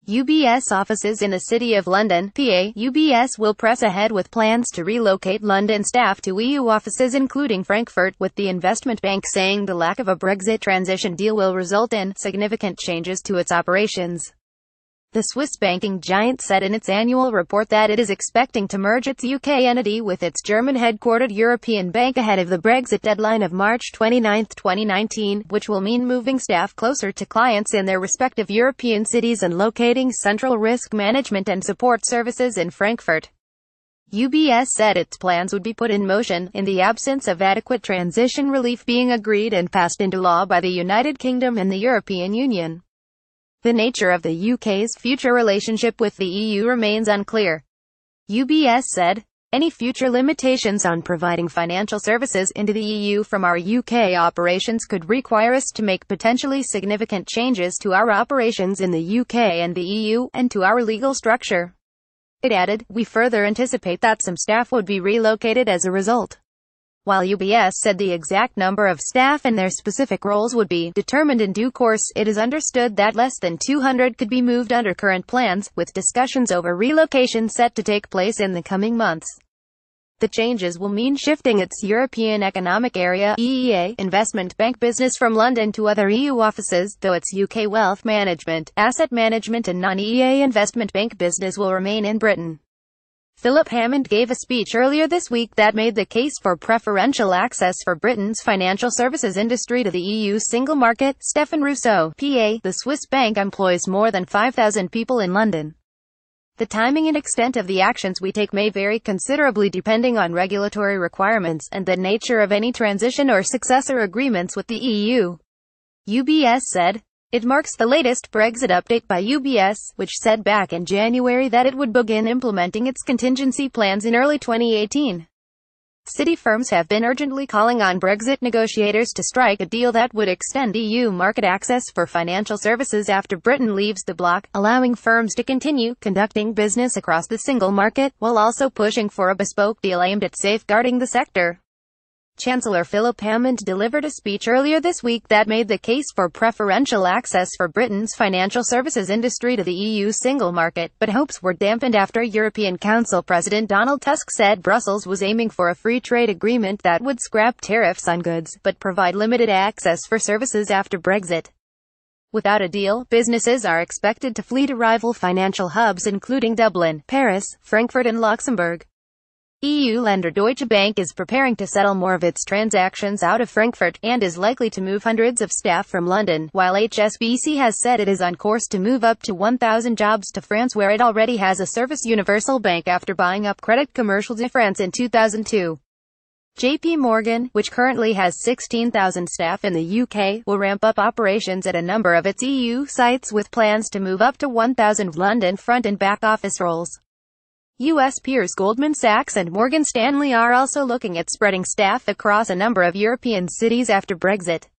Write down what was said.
UBS offices in the City of London, PA. UBS will press ahead with plans to relocate London staff to EU offices including Frankfurt, with the investment bank saying the lack of a Brexit transition deal will result in significant changes to its operations. The Swiss banking giant said in its annual report that it is expecting to merge its UK entity with its German-headquartered European bank ahead of the Brexit deadline of March 29, 2019, which will mean moving staff closer to clients in their respective European cities and locating central risk management and support services in Frankfurt. UBS said its plans would be put in motion, in the absence of adequate transition relief being agreed and passed into law by the United Kingdom and the European Union. The nature of the UK's future relationship with the EU remains unclear. UBS said, any future limitations on providing financial services into the EU from our UK operations could require us to make potentially significant changes to our operations in the UK and the EU, and to our legal structure. It added, we further anticipate that some staff would be relocated as a result. While UBS said the exact number of staff and their specific roles would be determined in due course, it is understood that less than 200 could be moved under current plans, with discussions over relocation set to take place in the coming months. The changes will mean shifting its European Economic Area (EEA) investment bank business from London to other EU offices, though its UK wealth management, asset management and non-EEA investment bank business will remain in Britain. Philip Hammond gave a speech earlier this week that made the case for preferential access for Britain's financial services industry to the EU single market. Stefan Rousseau, PA, the Swiss bank employs more than 5,000 people in London. The timing and extent of the actions we take may vary considerably depending on regulatory requirements and the nature of any transition or successor agreements with the EU. UBS said. It marks the latest Brexit update by UBS, which said back in January that it would begin implementing its contingency plans in early 2018. City firms have been urgently calling on Brexit negotiators to strike a deal that would extend EU market access for financial services after Britain leaves the bloc, allowing firms to continue conducting business across the single market, while also pushing for a bespoke deal aimed at safeguarding the sector. Chancellor Philip Hammond delivered a speech earlier this week that made the case for preferential access for Britain's financial services industry to the EU single market, but hopes were dampened after European Council President Donald Tusk said Brussels was aiming for a free trade agreement that would scrap tariffs on goods, but provide limited access for services after Brexit. Without a deal, businesses are expected to flee to rival financial hubs including Dublin, Paris, Frankfurt and Luxembourg. EU lender Deutsche Bank is preparing to settle more of its transactions out of Frankfurt, and is likely to move hundreds of staff from London, while HSBC has said it is on course to move up to 1,000 jobs to France, where it already has a service universal bank after buying up Crédit Commercial de France in 2002. JP Morgan, which currently has 16,000 staff in the UK, will ramp up operations at a number of its EU sites with plans to move up to 1,000 London front and back office roles. U.S. peers Goldman Sachs and Morgan Stanley are also looking at spreading staff across a number of European cities after Brexit.